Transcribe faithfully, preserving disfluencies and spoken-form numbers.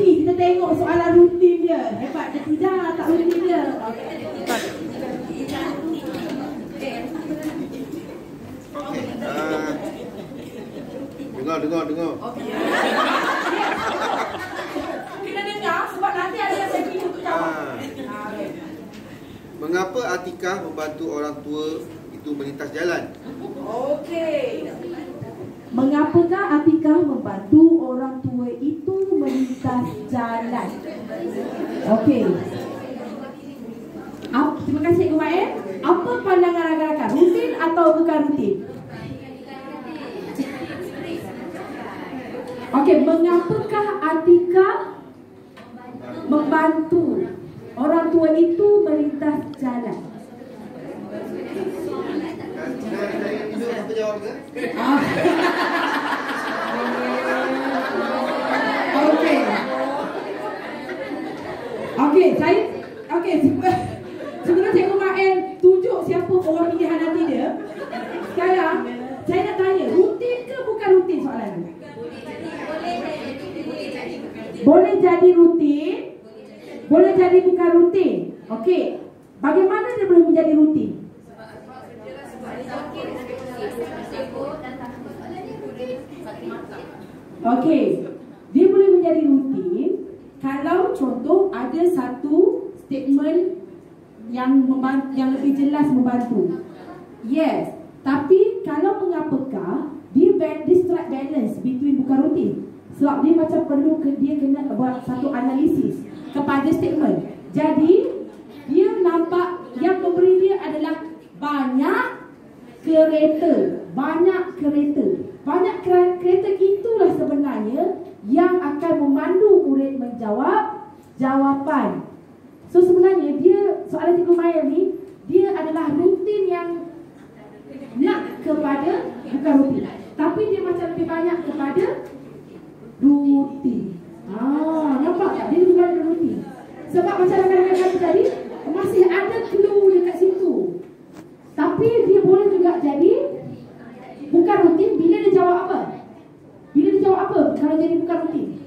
Kita tengok soalan rutin dia. Hebat ke tidak, tak rutin dia. Okey. Uh, dengar, dengar, dengar. Okey. Kena dengar sebab nanti ada yang saya pilih untuk jawab. Uh, mengapa Atikah membantu orang tua itu melintas jalan? Okey. Mengapakah Atikah membantu orang tua itu melintas jalan? Okey. Terima kasih Cikgu Mael. Apa pandangan rakan-rakan? Rutin atau bukan rutin? Okey, mengapakah Atikah membantu orang tua itu melintas jalan? Apa jawab ke? Okey. Okey, saya okey, sebelum Cikgu Mael tunjuk siapa orang pilihan nanti dia, sekarang saya nak tanya, rutin ke bukan rutin soalan ni? Boleh jadi rutin, boleh jadi bukan rutin. Okey, bagaimana dia boleh menjadi rutin? Okey, dia boleh menjadi rutin kalau contoh ada satu statement yang membantu, yang lebih jelas membantu. Yes, tapi kalau mengapakah dia, dia strike balance between bukan rutin. Sebab dia macam perlu ke, dia kena buat satu analisis kepada statement. Jadi dia nampak yang memberi dia adalah banyak kereta, banyak kereta. Banyak kereta itulah sebenarnya yang akan memandu murid menjawab jawapan. So sebenarnya dia, soalan Cikgu Mael ni, dia adalah rutin yang nak kepada bukan rutin, tapi dia macam lebih banyak kepada rutin. Ah, nampak tak? Dia lebih banyak rutin. Sebab macam rakan-rakan kata tadi, masih ada clue dekat situ. Tapi dia boleh juga jadi bukan rutin bila dia jawab apa? Bila dia jawab apa kalau jadi bukan rutin?